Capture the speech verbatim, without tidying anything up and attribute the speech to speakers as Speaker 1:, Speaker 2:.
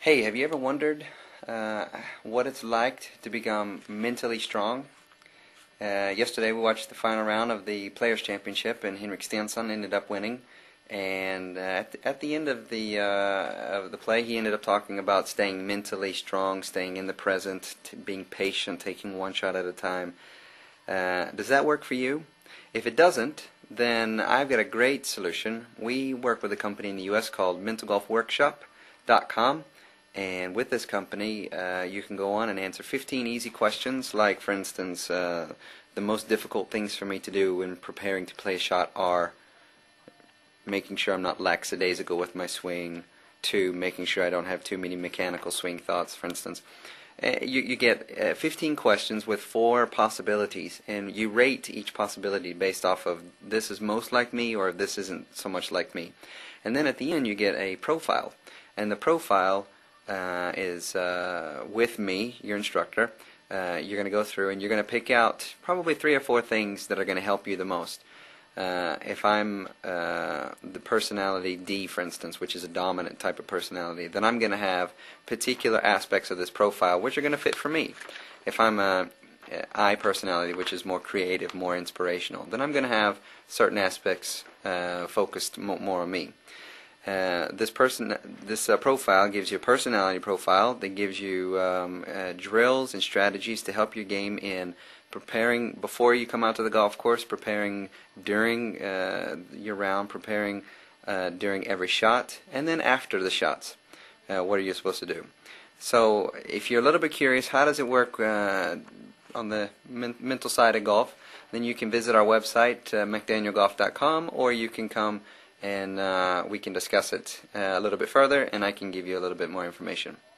Speaker 1: Hey, have you ever wondered uh, what it's like to become mentally strong? Uh, yesterday we watched the final round of the Players' Championship, and Henrik Stenson ended up winning. And uh, at, the, at the end of the uh, of the play, he ended up talking about staying mentally strong, staying in the present, t being patient, taking one shot at a time. Uh, does that work for you? If it doesn't, then I've got a great solution. We work with a company in the U S called mental golf workshop dot com. And with this company, uh, you can go on and answer fifteen easy questions, like, for instance, uh, the most difficult things for me to do when preparing to play a shot are making sure I'm not lackadaisical with my swing, two, making sure I don't have too many mechanical swing thoughts, for instance. Uh, you, you get uh, fifteen questions with four possibilities, and you rate each possibility based off of this is most like me or this isn't so much like me. And then at the end you get a profile, and the profile Uh, is uh, with me, your instructor. Uh, you're going to go through and you're going to pick out probably three or four things that are going to help you the most. Uh, if I'm uh, the personality D, for instance, which is a dominant type of personality, then I'm going to have particular aspects of this profile which are going to fit for me. If I'm a I personality, which is more creative, more inspirational, then I'm going to have certain aspects uh, focused mo more on me. Uh, this person, this uh, profile gives you a personality profile that gives you um, uh, drills and strategies to help your game in preparing before you come out to the golf course, preparing during uh, your round, preparing uh, during every shot, and then after the shots. Uh, what are you supposed to do? So, if you're a little bit curious, how does it work uh, on the men mental side of golf? Then you can visit our website, uh, mcdaniel golf dot com, or you can come and uh, we can discuss it uh, a little bit further, and I can give you a little bit more information.